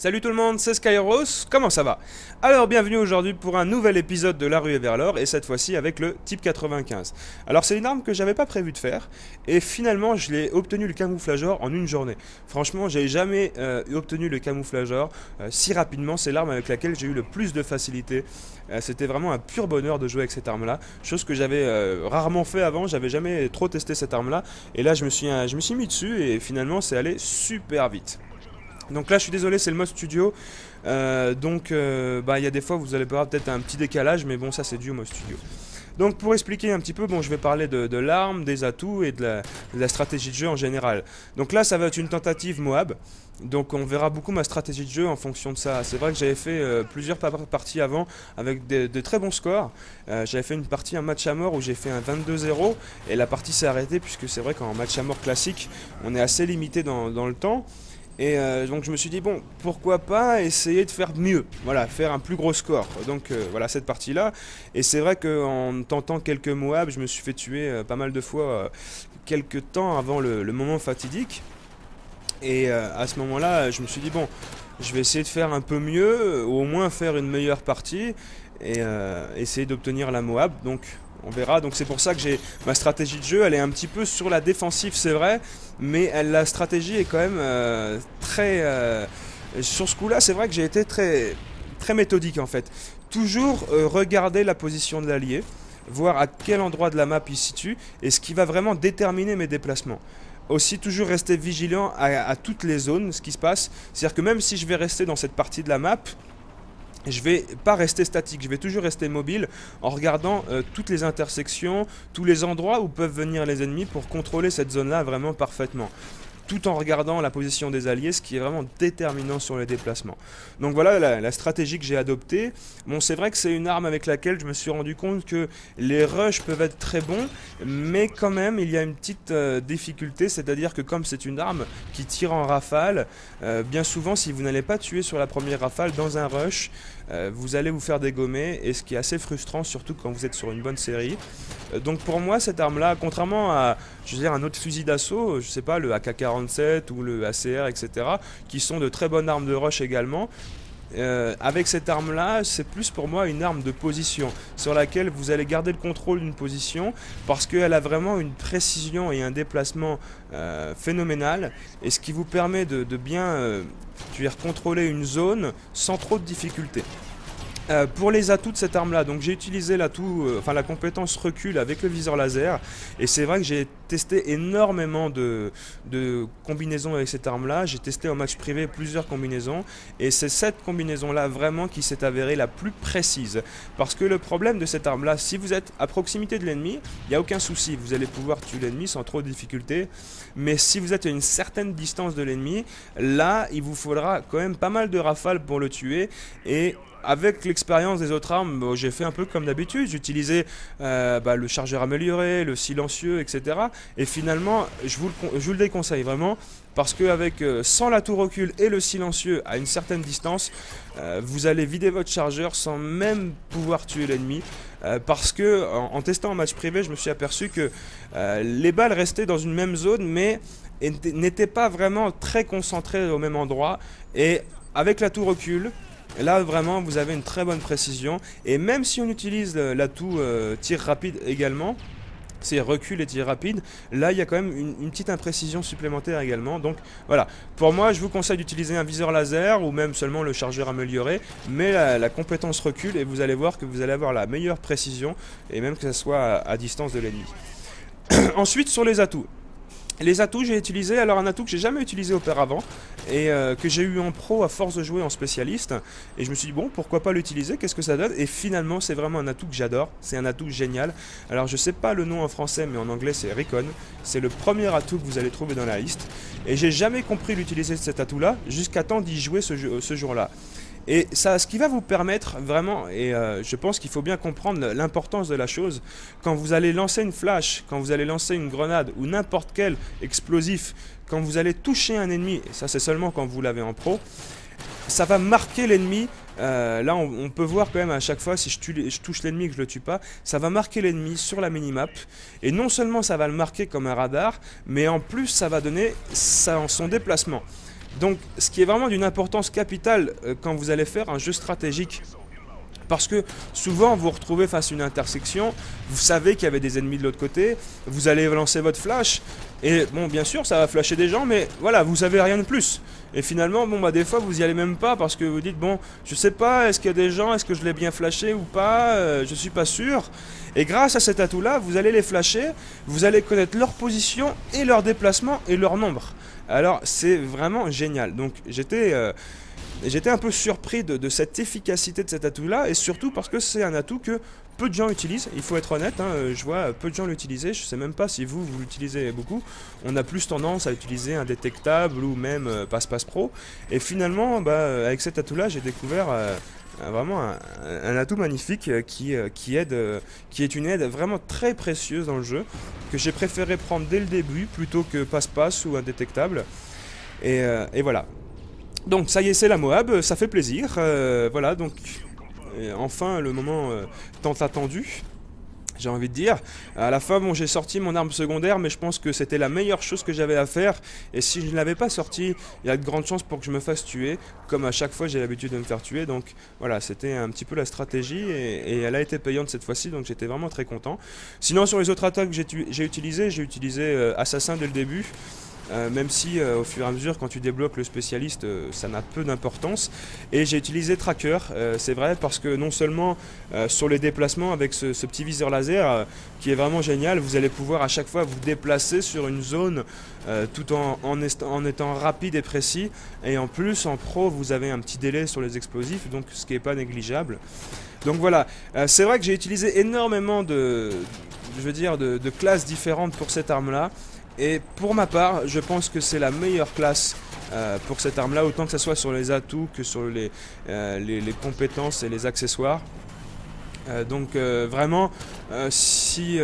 Salut tout le monde, c'est Skyros, comment ça va? Alors bienvenue aujourd'hui pour un nouvel épisode de La Ruée vers l'or et cette fois-ci avec le type 95. Alors c'est une arme que j'avais pas prévu de faire et finalement je l'ai obtenu le camouflageur en une journée. Franchement j'ai jamais obtenu le camouflageur si rapidement, c'est l'arme avec laquelle j'ai eu le plus de facilité. C'était vraiment un pur bonheur de jouer avec cette arme là, chose que j'avais rarement fait avant, j'avais jamais trop testé cette arme là et là je me suis mis dessus et finalement c'est allé super vite. Donc là je suis désolé, c'est le mode studio, il y a des fois vous allez avoir peut-être un petit décalage, mais bon ça c'est dû au mode studio. Donc pour expliquer un petit peu, bon je vais parler de l'arme, des atouts et de la stratégie de jeu en général. Donc là ça va être une tentative Moab, donc on verra beaucoup ma stratégie de jeu en fonction de ça. C'est vrai que j'avais fait plusieurs parties avant avec de très bons scores. J'avais fait une partie, un match à mort où j'ai fait un 22-0 et la partie s'est arrêtée puisque c'est vrai qu'en match à mort classique on est assez limité dans le temps. Et donc je me suis dit bon pourquoi pas essayer de faire mieux, voilà, faire un plus gros score. Donc voilà cette partie là. Et c'est vrai qu'en tentant quelques Moab je me suis fait tuer pas mal de fois quelques temps avant le moment fatidique. Et à ce moment là je me suis dit bon je vais essayer de faire un peu mieux, ou au moins faire une meilleure partie et essayer d'obtenir la Moab. Donc on verra, donc c'est pour ça que j'ai ma stratégie de jeu, elle est un petit peu sur la défensive c'est vrai, mais la stratégie est quand même sur ce coup là c'est vrai que j'ai été très méthodique en fait. Toujours regarder la position de l'allié, voir à quel endroit de la map il se situe, et ce qui va vraiment déterminer mes déplacements. Aussi toujours rester vigilant à toutes les zones, ce qui se passe, c'est-à-dire que même si je vais rester dans cette partie de la map, je vais pas rester statique, je vais toujours rester mobile en regardant toutes les intersections, tous les endroits où peuvent venir les ennemis pour contrôler cette zone-là vraiment parfaitement. Tout en regardant la position des alliés, ce qui est vraiment déterminant sur les déplacements. Donc voilà la stratégie que j'ai adoptée. Bon, c'est vrai que c'est une arme avec laquelle je me suis rendu compte que les rushs peuvent être très bons, mais quand même il y a une petite difficulté, c'est-à-dire que comme c'est une arme qui tire en rafale, bien souvent si vous n'allez pas tuer sur la première rafale dans un rush, vous allez vous faire dégommer, et ce qui est assez frustrant surtout quand vous êtes sur une bonne série. Donc pour moi cette arme là, contrairement à un autre fusil d'assaut, je sais pas, le AK-47 ou le ACR etc, qui sont de très bonnes armes de rush également, avec cette arme là c'est plus pour moi une arme de position sur laquelle vous allez garder le contrôle d'une position parce qu'elle a vraiment une précision et un déplacement phénoménal, et ce qui vous permet de bien contrôler une zone sans trop de difficultés. Pour les atouts de cette arme là, donc j'ai utilisé l'atout, la compétence recul avec le viseur laser, et c'est vrai que j'ai testé énormément de combinaisons avec cette arme là. J'ai testé en match privé plusieurs combinaisons, et c'est cette combinaison là vraiment qui s'est avérée la plus précise, parce que le problème de cette arme là, si vous êtes à proximité de l'ennemi, il n'y a aucun souci, vous allez pouvoir tuer l'ennemi sans trop de difficulté, mais si vous êtes à une certaine distance de l'ennemi, là il vous faudra quand même pas mal de rafales pour le tuer. Et avec l'expérience des autres armes, bon, j'ai fait un peu comme d'habitude, j'utilisais le chargeur amélioré, le silencieux, etc. Et finalement, je vous le déconseille vraiment, parce qu'avec sans l'atout recul et le silencieux à une certaine distance, vous allez vider votre chargeur sans même pouvoir tuer l'ennemi. Parce que en testant en match privé, je me suis aperçu que les balles restaient dans une même zone, mais n'étaient pas vraiment très concentrées au même endroit. Et avec l'atout recul, là vraiment vous avez une très bonne précision, et même si on utilise l'atout tir rapide également, c'est recul et tir rapide, là il y a quand même une petite imprécision supplémentaire également. Donc voilà, pour moi je vous conseille d'utiliser un viseur laser ou même seulement le chargeur amélioré, mais la compétence recul, et vous allez voir que vous allez avoir la meilleure précision, et même que ce soit à distance de l'ennemi. Ensuite sur les atouts. Les atouts, j'ai utilisé alors un atout que j'ai jamais utilisé auparavant et que j'ai eu en pro à force de jouer en spécialiste, et je me suis dit bon pourquoi pas l'utiliser, qu'est-ce que ça donne, et finalement c'est vraiment un atout que j'adore, c'est un atout génial. Alors je sais pas le nom en français, mais en anglais c'est Recon, c'est le premier atout que vous allez trouver dans la liste, et j'ai jamais compris l'utiliser de cet atout là jusqu'à temps d'y jouer ce jour là. Et ça, ce qui va vous permettre vraiment, et je pense qu'il faut bien comprendre l'importance de la chose, quand vous allez lancer une flash, quand vous allez lancer une grenade ou n'importe quel explosif, quand vous allez toucher un ennemi, et ça c'est seulement quand vous l'avez en pro, ça va marquer l'ennemi. Là on peut voir quand même à chaque fois, si je touche l'ennemi et que je le tue pas, ça va marquer l'ennemi sur la minimap, et non seulement ça va le marquer comme un radar, mais en plus ça va donner son déplacement. Donc ce qui est vraiment d'une importance capitale quand vous allez faire un jeu stratégique. Parce que souvent vous vous retrouvez face à une intersection, vous savez qu'il y avait des ennemis de l'autre côté, vous allez lancer votre flash, et bon bien sûr ça va flasher des gens, mais voilà, vous savez rien de plus. Et finalement, bon bah des fois vous y allez même pas parce que vous dites bon, je sais pas, est-ce qu'il y a des gens, est-ce que je l'ai bien flashé ou pas, je suis pas sûr. Et grâce à cet atout là, vous allez les flasher, vous allez connaître leur position et leur déplacement et leur nombre. Alors c'est vraiment génial. Donc j'étais un peu surpris de cette efficacité de cet atout-là, et surtout parce que c'est un atout que peu de gens utilisent, il faut être honnête, hein, je vois peu de gens l'utiliser, je sais même pas si vous l'utilisez beaucoup. On a plus tendance à utiliser indétectable ou même passe-passe pro, et finalement, bah, avec cet atout-là, j'ai découvert vraiment un atout magnifique qui est une aide vraiment très précieuse dans le jeu, que j'ai préféré prendre dès le début plutôt que passe-passe ou indétectable, et voilà. Donc ça y est, c'est la Moab, ça fait plaisir, voilà, donc enfin le moment tant attendu, j'ai envie de dire. À la fin, bon, j'ai sorti mon arme secondaire, mais je pense que c'était la meilleure chose que j'avais à faire, et si je ne l'avais pas sorti, il y a de grandes chances pour que je me fasse tuer, comme à chaque fois j'ai l'habitude de me faire tuer, donc voilà, c'était un petit peu la stratégie, et elle a été payante cette fois-ci, donc j'étais vraiment très content. Sinon sur les autres attaques que j'ai utilisé Assassin dès le début. Même si au fur et à mesure quand tu débloques le spécialiste ça n'a peu d'importance, et j'ai utilisé Tracker, c'est vrai, parce que non seulement sur les déplacements avec ce petit viseur laser qui est vraiment génial, vous allez pouvoir à chaque fois vous déplacer sur une zone tout en étant rapide et précis, et en plus en pro vous avez un petit délai sur les explosifs, donc ce qui n'est pas négligeable. Donc voilà, c'est vrai que j'ai utilisé énormément de classes différentes pour cette arme là. Et pour ma part, je pense que c'est la meilleure classe pour cette arme-là, autant que ce soit sur les atouts que sur les compétences et les accessoires. Donc vraiment, si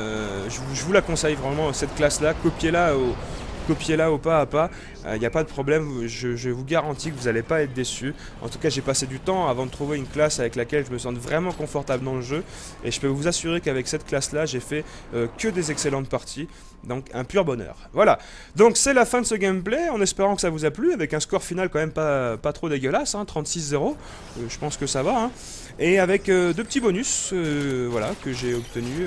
je vous la conseille vraiment, cette classe-là, copiez-la au pas à pas, il n'y a pas de problème, je vous garantis que vous n'allez pas être déçus. En tout cas, j'ai passé du temps avant de trouver une classe avec laquelle je me sente vraiment confortable dans le jeu, et je peux vous assurer qu'avec cette classe-là, j'ai fait que des excellentes parties, donc un pur bonheur. Voilà, donc c'est la fin de ce gameplay, en espérant que ça vous a plu, avec un score final quand même pas trop dégueulasse, hein, 36-0, je pense que ça va, hein, et avec deux petits bonus, voilà, que j'ai obtenus.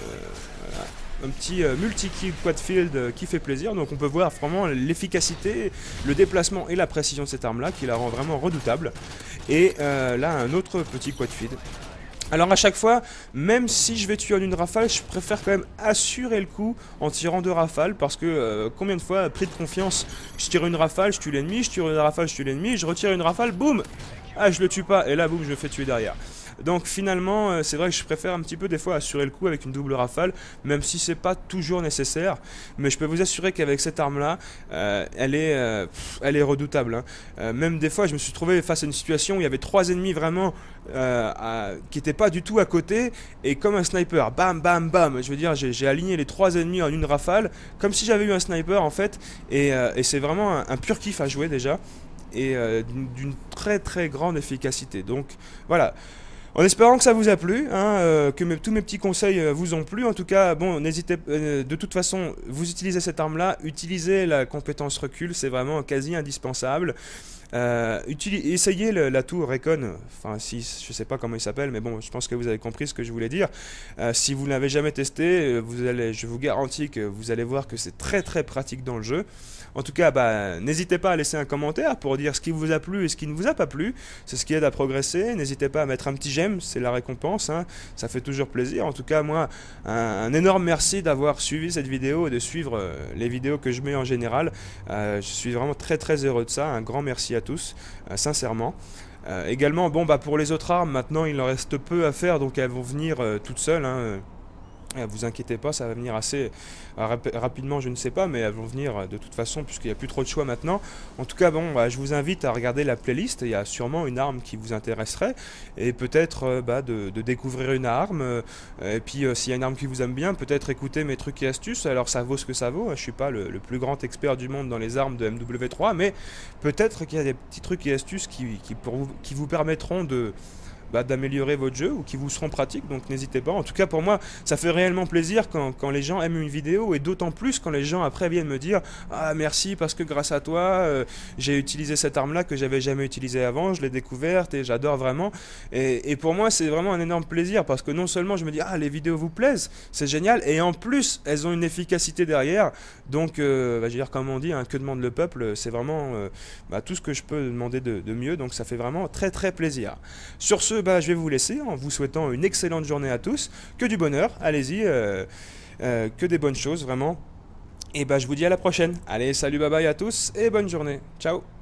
Un petit multi-kill quad-field qui fait plaisir, donc on peut voir vraiment l'efficacité, le déplacement et la précision de cette arme là qui la rend vraiment redoutable. Et là un autre petit quad-field. Alors à chaque fois, même si je vais tuer en une rafale, je préfère quand même assurer le coup en tirant deux rafales, parce que combien de fois, pris de confiance, je tire une rafale, je tue l'ennemi, je tire une rafale, je tue l'ennemi, je retire une rafale, boum, ah je le tue pas, et là boum, je me fais tuer derrière. Donc finalement, c'est vrai que je préfère un petit peu des fois assurer le coup avec une double rafale, même si c'est pas toujours nécessaire. Mais je peux vous assurer qu'avec cette arme-là, elle est redoutable, hein. Même des fois, je me suis trouvé face à une situation où il y avait trois ennemis vraiment qui n'étaient pas du tout à côté, et comme un sniper, bam, bam, bam. Je veux dire, j'ai aligné les trois ennemis en une rafale, comme si j'avais eu un sniper en fait. Et c'est vraiment un pur kiff à jouer déjà, et d'une très très grande efficacité. Donc voilà. En espérant que ça vous a plu, hein, que tous mes petits conseils vous ont plu. En tout cas, bon, n'hésitez de toute façon, vous utilisez cette arme-là, utilisez la compétence recul, c'est vraiment quasi indispensable. Essayez l'atout Recon, enfin si je sais pas comment il s'appelle, mais bon, je pense que vous avez compris ce que je voulais dire. Si vous ne l'avez jamais testé, je vous garantis que vous allez voir que c'est très très pratique dans le jeu. En tout cas, bah, n'hésitez pas à laisser un commentaire pour dire ce qui vous a plu et ce qui ne vous a pas plu. C'est ce qui aide à progresser. N'hésitez pas à mettre un petit j'aime, c'est la récompense, hein. Ça fait toujours plaisir. En tout cas, moi, un énorme merci d'avoir suivi cette vidéo et de suivre les vidéos que je mets en général. Je suis vraiment très très heureux de ça. Un grand merci à tous, sincèrement. Également, bon, bah, pour les autres armes, maintenant il en reste peu à faire, donc elles vont venir toutes seules, hein. Vous inquiétez pas, ça va venir assez rapidement, je ne sais pas, mais elles vont venir de toute façon, puisqu'il n'y a plus trop de choix maintenant. En tout cas, bon, bah, je vous invite à regarder la playlist, il y a sûrement une arme qui vous intéresserait, et peut-être de découvrir une arme, et puis s'il y a une arme qui vous aime bien, peut-être écouter mes trucs et astuces. Alors ça vaut ce que ça vaut, je ne suis pas le plus grand expert du monde dans les armes de MW3, mais peut-être qu'il y a des petits trucs et astuces qui vous permettront d'améliorer votre jeu ou qui vous seront pratiques, donc n'hésitez pas. En tout cas pour moi ça fait réellement plaisir quand les gens aiment une vidéo, et d'autant plus quand les gens après viennent me dire ah merci parce que grâce à toi j'ai utilisé cette arme là que j'avais jamais utilisée avant, je l'ai découverte et j'adore vraiment. Et pour moi c'est vraiment un énorme plaisir parce que non seulement je me dis ah les vidéos vous plaisent, c'est génial, et en plus elles ont une efficacité derrière, donc je veux dire comme on dit hein, que demande le peuple, c'est vraiment tout ce que je peux demander de mieux, donc ça fait vraiment très très plaisir. Sur ce, je vais vous laisser en vous souhaitant une excellente journée à tous, que du bonheur, allez-y, que des bonnes choses vraiment, et je vous dis à la prochaine. Allez, salut, bye bye à tous et bonne journée, ciao.